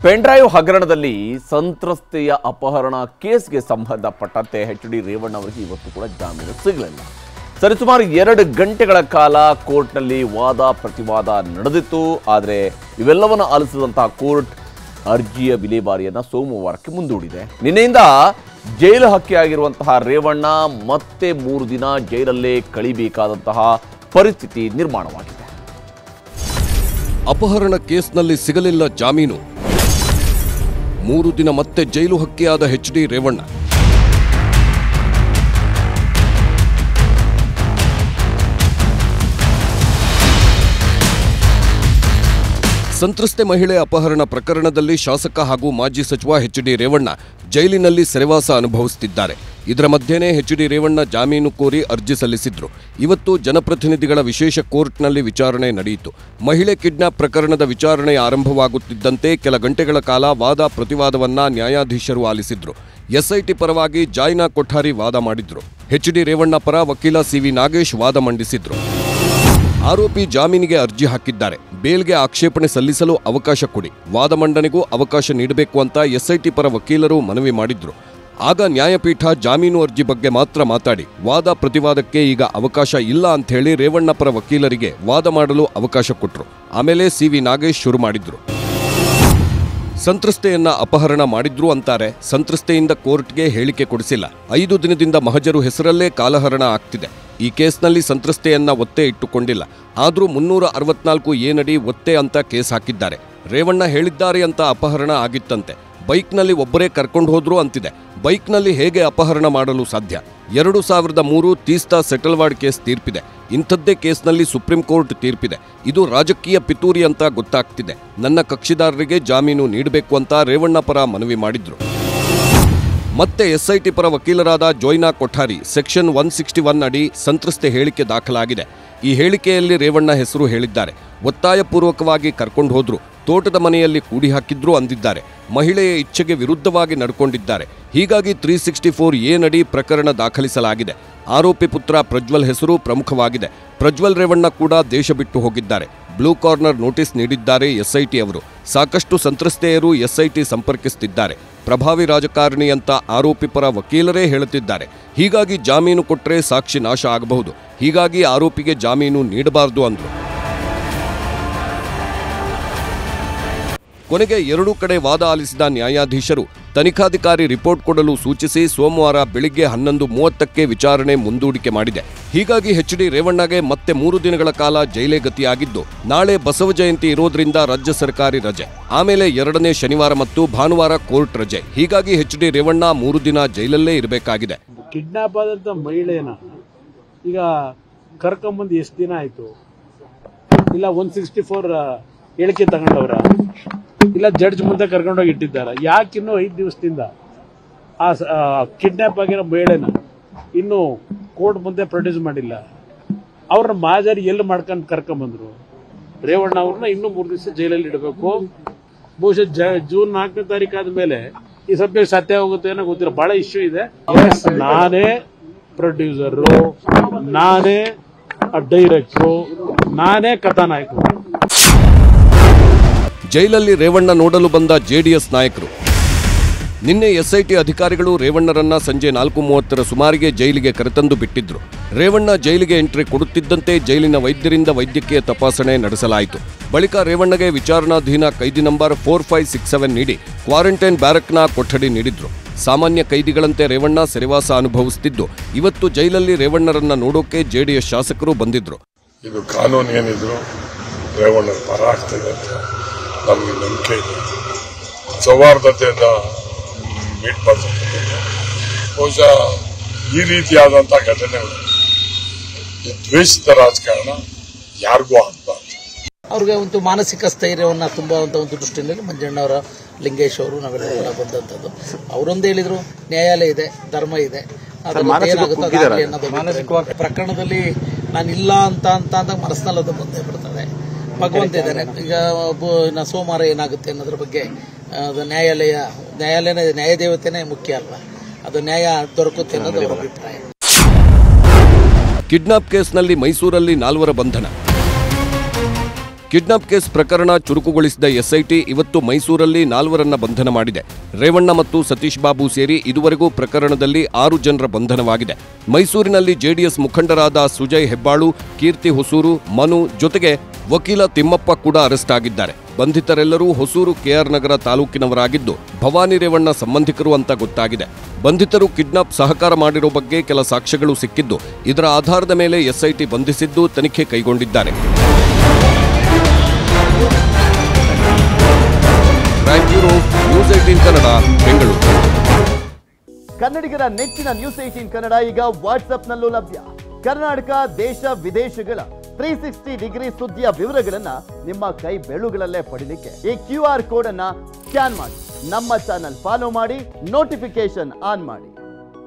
Pen drive ಹಗರಣದಲ್ಲಿ ಸಂತ್ರಸ್ತೆಯ ಅಪಹರಣ ಕೇಸ್ಗೆ ಸಂಬಂಧಪಟ್ಟಂತೆ ಎಚ್.ಡಿ. ರೇವಣ್ಣ ಅವರಿಗೆ ಇವತ್ತು ಕೂಡ ಜಾಮೀನು ಸಿಗಲಿಲ್ಲ. ಸರಿಸುಮಾರು 2 ಗಂಟೆಗಳ ಕಾಲ ಕೋರ್ಟ್ನಲ್ಲಿ ವಾದ ಪ್ರತಿವಾದ ನಡೆದಿತ್ತು. ಆದರೆ ಇವೆಲ್ಲವನ್ನು ಆಲಿಸಿದಂತಹ ಕೋರ್ಟ್ ಅರ್ಜಿಯ ವಿಲೇವಾರಿಯನ್ನು ಸೋಮವಾರಕ್ಕೆ ಮುಂದೂಡಿದೆ. ನಿನ್ನೆಯಿಂದ ಜೈಲು ಹಕ್ಕಿಯಾಗಿರುವಂತಹ ರೇವಣ್ಣ ಮತ್ತೆ 3 ದಿನ ಜೈಲಲ್ಲೇ ಕಳಿಬೇಕಾದಂತಹ ಪರಿಸ್ಥಿತಿ ನಿರ್ಮಾಣವಾಗಿದೆ. ಅಪಹರಣ ಕೇಸ್ನಲ್ಲಿ ಸಿಗಲಿಲ್ಲ ಜಾಮೀನು, 3 ದಿನ ಮತ್ತೆ ಜೈಲು ಹಕ್ಕಿಯಾದ ಎಚ್.ಡಿ. ರೇವಣ್ಣ. ಸಂತ್ರಸ್ತೆ ಮಹಿಳೆ ಅಪಹರಣ ಪ್ರಕರಣದಲ್ಲಿ ಶಾಸಕ ಹಾಗೂ ಮಾಜಿ ಸಚಿವ ಎಚ್.ಡಿ. ರೇವಣ್ಣ ಜೈಲಿನಲ್ಲಿ ಸೆರೆವಾಸ ಅನುಭವಿಸುತ್ತಿದ್ದಾರೆ. ಇದರ ಮಧ್ಯೆನೇ ಎಚ್.ಡಿ. ರೇವಣ್ಣ ಜಾಮೀನು ಕೋರಿ ಅರ್ಜಿ ಸಲ್ಲಿಸಿದ್ರು. ಇವತ್ತು ಜನಪ್ರತಿನಿಧಿಗಳ ವಿಶೇಷ ಕೋರ್ಟ್ನಲ್ಲಿ ವಿಚಾರಣೆ ನಡೆಯಿತು. ಮಹಿಳೆ ಕಿಡ್ನಾಪ್ ಪ್ರಕರಣದ ವಿಚಾರಣೆ ಆರಂಭವಾಗುತ್ತಿದ್ದಂತೆ ಕೆಲ ಗಂಟೆಗಳ ಕಾಲ ವಾದ ಪ್ರತಿವಾದವನ್ನ ನ್ಯಾಯಾಧೀಶರು ಆಲಿಸಿದ್ರು. ಎಸ್ಐಟಿ ಪರವಾಗಿ ಜಾಯ್ನಾ ಕೊಠಾರಿ ವಾದ ಮಾಡಿದ್ರು. ಎಚ್.ಡಿ. ರೇವಣ್ಣ ಪರ ವಕೀಲ ಸಿ.ವಿ. ನಾಗೇಶ್ ವಾದ ಮಂಡಿಸಿದ್ರು. ಆರೋಪಿ ಜಾಮೀನಿಗೆ ಅರ್ಜಿ ಹಾಕಿದ್ದಾರೆ. ಬೇಲ್ಗೆ ಆಕ್ಷೇಪಣೆ ಸಲ್ಲಿಸಲು ಅವಕಾಶ ಕೊಡಿ, ವಾದ ಮಂಡನೆಗೂ ಅವಕಾಶ ನೀಡಬೇಕು ಅಂತ ಎಸ್ಐಟಿ ಪರ ವಕೀಲರು ಮನವಿ ಮಾಡಿದ್ರು. ಆಗ ನ್ಯಾಯಪೀಠ ಜಾಮೀನು ಅರ್ಜಿ ಬಗ್ಗೆ ಮಾತ್ರ ಮಾತಾಡಿ ವಾದ ಪ್ರತಿವಾದಕ್ಕೆ ಈಗ ಅವಕಾಶ ಇಲ್ಲ ಅಂತ ಹೇಳಿ ರೇವಣ್ಣ ಪರ ವಕೀಲರಿಗೆ ವಾದ ಮಾಡಲು ಅವಕಾಶ ಕೊಟ್ರು. ಆಮೇಲೆ ಸಿ.ವಿ. ನಾಗೇಶ್ ಶುರು ಮಾಡಿದ್ರು. ಸಂತ್ರಸ್ತೆಯನ್ನ ಅಪಹರಣ ಮಾಡಿದ್ರು ಅಂತಾರೆ. ಸಂತ್ರಸ್ತೆಯಿಂದ ಕೋರ್ಟ್ಗೆ ಹೇಳಿಕೆ ಕೊಡಿಸಿಲ್ಲ. 5 ದಿನದಿಂದ ಮಹಜರು ಹೆಸರಲ್ಲೇ ಕಾಲಹರಣ ಆಗ್ತಿದೆ. ಈ ಕೇಸ್ನಲ್ಲಿ ಸಂತ್ರಸ್ತೆಯನ್ನ ಒತ್ತೆ ಇಟ್ಟುಕೊಂಡಿಲ್ಲ. ಆದ್ರೂ 364 ನಡಿ ಒತ್ತೆ ಅಂತ ಕೇಸ್ ಹಾಕಿದ್ದಾರೆ. ರೇವಣ್ಣ ಹೇಳಿದ್ದಾರೆ ಅಂತ ಅಪಹರಣ ಆಗಿತ್ತಂತೆ. ಬೈಕ್ನಲ್ಲಿ ಒಬ್ಬರೇ ಕರ್ಕೊಂಡು ಹೋದ್ರು ಅಂತಿದೆ. ಬೈಕ್ನಲ್ಲಿ ಹೇಗೆ ಅಪಹರಣ ಮಾಡಲು ಸಾಧ್ಯ? 2003 ತೀಸ್ತಾ ಸೆಟಲ್ವಾಡ್ ಕೇಸ್ ತೀರ್ಪಿದೆ. ಇಂಥದ್ದೇ ಕೇಸ್ನಲ್ಲಿ ಸುಪ್ರೀಂ ಕೋರ್ಟ್ ತೀರ್ಪಿದೆ. ಇದು ರಾಜಕೀಯ ಪಿತೂರಿ ಅಂತ ಗೊತ್ತಾಗ್ತಿದೆ. ನನ್ನ ಕಕ್ಷಿದಾರರಿಗೆ ಜಾಮೀನು ನೀಡಬೇಕು ಅಂತ ರೇವಣ್ಣ ಪರ ಮನವಿ ಮಾಡಿದ್ರು. ಮತ್ತೆ ಎಸ್ಐಟಿ ಪರ ವಕೀಲರಾದ ಜಾಯ್ನಾ ಕೊಠಾರಿ ಸೆಕ್ಷನ್ 161 ಅಡಿ ಸಂತ್ರಸ್ತೆ ಹೇಳಿಕೆ ದಾಖಲಾಗಿದೆ. ಈ ಹೇಳಿಕೆಯಲ್ಲಿ ರೇವಣ್ಣ ಹೆಸರು ಹೇಳಿದ್ದಾರೆ. ಒತ್ತಾಯಪೂರ್ವಕವಾಗಿ ಕರ್ಕೊಂಡು ಹೋದ್ರು, ತೋಟದ ಮನೆಯಲ್ಲಿ ಕೂಡಿ ಹಾಕಿದ್ರು ಅಂದಿದ್ದಾರೆ. ಮಹಿಳೆಯ ಇಚ್ಛೆಗೆ ವಿರುದ್ಧವಾಗಿ ನಡ್ಕೊಂಡಿದ್ದಾರೆ. ಹೀಗಾಗಿ 364 ನಡಿ ಪ್ರಕರಣ ದಾಖಲಿಸಲಾಗಿದೆ. ಆರೋಪಿ ಪುತ್ರ ಪ್ರಜ್ವಲ್ ಹೆಸರು ಪ್ರಮುಖವಾಗಿದೆ. ಪ್ರಜ್ವಲ್ ರೇವಣ್ಣ ಕೂಡ ದೇಶ ಬಿಟ್ಟು ಹೋಗಿದ್ದಾರೆ. ಬ್ಲೂ ಕಾರ್ನರ್ ನೋಟಿಸ್ ನೀಡಿದ್ದಾರೆ ಎಸ್ಐಟಿ ಅವರು. ಸಾಕಷ್ಟು ಸಂತ್ರಸ್ತೆಯರು ಎಸ್ಐಟಿ ಸಂಪರ್ಕಿಸುತ್ತಿದ್ದಾರೆ. ಪ್ರಭಾವಿ ರಾಜಕಾರಣಿ ಅಂತ ಆರೋಪಿ ಪರ ವಕೀಲರೇ ಹೇಳುತ್ತಿದ್ದಾರೆ. ಹೀಗಾಗಿ ಜಾಮೀನು ಕೊಟ್ಟರೆ ಸಾಕ್ಷಿ ನಾಶ ಆಗಬಹುದು. ಹೀಗಾಗಿ ಆರೋಪಿಗೆ ಜಾಮೀನು ನೀಡಬಾರದು ಅಂದ್ರು. ಕೊನೆಗೆ 2 ಕಡೆ ವಾದ ಆಲಿಸಿದ ನ್ಯಾಯಾಧೀಶರು ತನಿಖಾಧಿಕಾರಿ ರಿಪೋರ್ಟ್ ಕೊಡಲು ಸೂಚಿಸಿ ಸೋಮವಾರ ಬೆಳಿಗ್ಗೆ 11:30ಕ್ಕೆ ವಿಚಾರಣೆ ಮುಂದೂಡಿಕೆ ಮಾಡಿದೆ. ಹೀಗಾಗಿ ಎಚ್.ಡಿ. ರೇವಣ್ಣಗೆ ಮತ್ತೆ 3 ದಿನಗಳ ಕಾಲ ಜೈಲೇ ಗತಿಯಾಗಿದ್ದು, ನಾಳೆ ಬಸವ ಜಯಂತಿ ಇರೋದ್ರಿಂದ ರಾಜ್ಯ ಸರ್ಕಾರಿ ರಜೆ, ಆಮೇಲೆ 2ನೇ ಶನಿವಾರ ಮತ್ತು ಭಾನುವಾರ ಕೋರ್ಟ್ ರಜೆ. ಹೀಗಾಗಿ ಎಚ್.ಡಿ. ರೇವಣ್ಣ 3 ದಿನ ಜೈಲಲ್ಲೇ ಇರಬೇಕಾಗಿದೆ. ಕಿಡ್ನಾಪ್ ಆದಂತ ಮಹಿಳೆನ ಈಗ ಕರ್ಕೊಂಬಂದು ಎಷ್ಟು ದಿನ ಆಯ್ತು? ಇಲ್ಲ 164 ಹೇಳಿಕೆ ತಗೊಂಡವ್ರ, ಇಲ್ಲ ಜಡ್ಜ್ ಮುಂದೆ ಕರ್ಕೊಂಡೋಗಿ ಇಟ್ಟಿದ್ದಾರೆ. ಯಾಕಿನ್ನೂ 5 ದಿವಸದಿಂದ ಆ ಕಿಡ್ನಾಪ್ ಆಗಿರೋ ಮಹಿಳೆನ ಇನ್ನು ಕೋರ್ಟ್ ಮುಂದೆ ಪ್ರೊಡ್ಯೂಸ್ ಮಾಡಿಲ್ಲ? ಅವ್ರನ್ನ ಮಾಜಾರಿ ಎಲ್ಲಿ ಮಾಡ್ಕೊಂಡು ಕರ್ಕೊಂಬಂದ್ರು? ರೇವಣ್ಣ ಅವ್ರನ್ನ ಇನ್ನೂ 3 ದಿವಸ ಜೈಲಲ್ಲಿ ಇಡಬೇಕು. ಬಹುಶಃ ಜೂನ್ 4ನೇ ತಾರೀಕು ಆದ್ಮೇಲೆ ಈ ಸಬ್ಜೆಕ್ಟ್ ಸತ್ಯ ಹೋಗುತ್ತೆ ಏನೋ ಗೊತ್ತಿಲ್ಲ. ಬಹಳ ಇಶ್ಯೂ ಇದೆ. ನಾನೇ ಪ್ರೊಡ್ಯೂಸರು, ನಾನೇ ಡೈರೆಕ್ಟ್ರು, ನಾನೇ ಕಥಾನಾಯಕರು. ಜೈಲಲ್ಲಿ ರೇವಣ್ಣ ನೋಡಲು ಬಂದ ಜೆಡಿಎಸ್ ನಾಯಕರು. ನಿನ್ನೆ ಎಸ್ಐಟಿ ಅಧಿಕಾರಿಗಳು ರೇವಣ್ಣರನ್ನ ಸಂಜೆ 4:30 ಸುಮಾರಿಗೆ ಜೈಲಿಗೆ ಕರೆತಂದು ಬಿಟ್ಟಿದ್ರು. ರೇವಣ್ಣ ಜೈಲಿಗೆ ಎಂಟ್ರಿ ಕೊಡುತ್ತಿದ್ದಂತೆ ಜೈಲಿನ ವೈದ್ಯರಿಂದ ವೈದ್ಯಕೀಯ ತಪಾಸಣೆ ನಡೆಸಲಾಯಿತು. ಬಳಿಕ ರೇವಣ್ಣಗೆ ವಿಚಾರಣಾಧೀನ ಕೈದಿ ನಂಬರ್ 4567 ನೀಡಿ ಕ್ವಾರಂಟೈನ್ ಬ್ಯಾರಕ್ನ ಕೊಠಡಿ ನೀಡಿದ್ರು. ಸಾಮಾನ್ಯ ಕೈದಿಗಳಂತೆ ರೇವಣ್ಣ ಸೆರೆವಾಸ ಅನುಭವಿಸುತ್ತಿದ್ದು, ಇವತ್ತು ಜೈಲಲ್ಲಿ ರೇವಣ್ಣರನ್ನ ನೋಡೋಕೆ ಜೆಡಿಎಸ್ ಶಾಸಕರು ಬಂದಿದ್ರು. ಇದು ಕಾನೂನು ಏನಿದ್ರು ರೇವಣ್ಣರ ಪರ ಆಗ್ತದೆ ಅಂತ ನಮಗೆ ನಂಬಿಕೆ ಇದೆ. ಸೌಹಾರ್ದತೆಯಿಂದ ಮೀಟ್ ಮಾಡ್ತಕ್ಕಂಥದ್ದು ಬಹುಶಃ ಈ ರೀತಿಯಾದಂಥ ಘಟನೆಗಳು, ಈ ದ್ವೇಷದ ರಾಜಕಾರಣ ಯಾರಿಗೂ ಆಗಬಾರ್ದು. ಅವ್ರಿಗೆ ಒಂದು ಮಾನಸಿಕ ಸ್ಥೈರ್ಯವನ್ನ ತುಂಬುವಂತ ಒಂದು ದೃಷ್ಟಿಯಲ್ಲಿ ಮಂಜಣ್ಣವರ, ಲಿಂಗೇಶ್ ಅವರು ನಾವೆಲ್ಲ ಬಂದಂಥದ್ದು. ಅವರೊಂದು ಹೇಳಿದ್ರು, ನ್ಯಾಯಾಲಯ ಇದೆ, ಧರ್ಮ ಇದೆ, ಪ್ರಕರಣದಲ್ಲಿ ನಾನಿಲ್ಲ ಅಂತ ಅಂದಾಗ ಮನಸ್ಸಿನಲ್ಲಿ ಅದು ಬಂದೇ ಬಿಡ್ತದೆ. ಭಗವಂತ ಇದ್ದಾನೆ. ಈಗ ಸೋಮವಾರ ಏನಾಗುತ್ತೆ ಅನ್ನೋದ್ರ ಬಗ್ಗೆ ನ್ಯಾಯದೇವತೆನೇ ಮುಖ್ಯ ಅಲ್ವಾ? ಅದು ನ್ಯಾಯ ದೊರಕುತ್ತೆ ಅನ್ನೋದು ಅವರ ಅಭಿಪ್ರಾಯ. ಕಿಡ್ನಾಪ್ ಕೇಸ್ನಲ್ಲಿ ಮೈಸೂರಲ್ಲಿ 4 ಬಂಧನ. ಕಿಡ್ನಾಪ್ ಕೇಸ್ ಪ್ರಕರಣ ಚುರುಕುಗೊಳಿಸಿದ ಎಸ್ಐಟಿ ಇವತ್ತು ಮೈಸೂರಲ್ಲಿ 4ರನ್ನ ಬಂಧನ ಮಾಡಿದೆ. ರೇವಣ್ಣ ಮತ್ತು ಸತೀಶ್ ಬಾಬು ಸೇರಿ ಇದುವರೆಗೂ ಪ್ರಕರಣದಲ್ಲಿ 6 ಜನರ ಬಂಧನವಾಗಿದೆ. ಮೈಸೂರಿನಲ್ಲಿ ಜೆಡಿಎಸ್ ಮುಖಂಡರಾದ ಸುಜಯ್ ಹೆಬ್ಬಾಳು, ಕೀರ್ತಿ ಹೊಸೂರು, ಮನು ಜೊತೆಗೆ ವಕೀಲ ತಿಮ್ಮಪ್ಪ ಕೂಡ ಅರೆಸ್ಟ್ ಆಗಿದ್ದಾರೆ. ಬಂಧಿತರೆಲ್ಲರೂ ಹೊಸೂರು ಕೆಆರ್ ನಗರ ತಾಲೂಕಿನವರಾಗಿದ್ದು ಭವಾನಿ ರೇವಣ್ಣ ಸಂಬಂಧಿಕರು ಅಂತ ಗೊತ್ತಾಗಿದೆ. ಬಂಧಿತರು ಕಿಡ್ನಾಪ್ ಸಹಕಾರ ಮಾಡಿರೋ ಬಗ್ಗೆ ಕೆಲ ಸಾಕ್ಷ್ಯಗಳು ಸಿಕ್ಕಿದ್ದು, ಇದರ ಆಧಾರದ ಮೇಲೆ ಎಸ್ಐಟಿ ಬಂಧಿಸಿದ್ದು ತನಿಖೆ ಕೈಗೊಂಡಿದ್ದಾರೆ. ನ್ಯೂಸ್ 18 ಕನ್ನಡ, ಬೆಂಗಳೂರು. ಕನ್ನಡಿಗರ ನೆಚ್ಚಿನ ನ್ಯೂಸ್ 18 ಕನ್ನಡ ಈಗ ವಾಟ್ಸ್ಆಪ್ನಲ್ಲೂ ಲಭ್ಯ. ಕರ್ನಾಟಕ, ದೇಶ, ವಿದೇಶಗಳ 360 ಡಿಗ್ರಿ ಸುದ್ದಿಯ ವಿವರಗಳನ್ನ ನಿಮ್ಮ ಕೈ ಬೆರಳುಗಳಲ್ಲೇ ಪಡಿಲಿಕ್ಕೆ ಈ QR ಕೋಡ್ ಅನ್ನ ಸ್ಕ್ಯಾನ್ ಮಾಡಿ, ನಮ್ಮ ಚಾನಲ್ ಫಾಲೋ ಮಾಡಿ, ನೋಟಿಫಿಕೇಶನ್ ಆನ್ ಮಾಡಿ.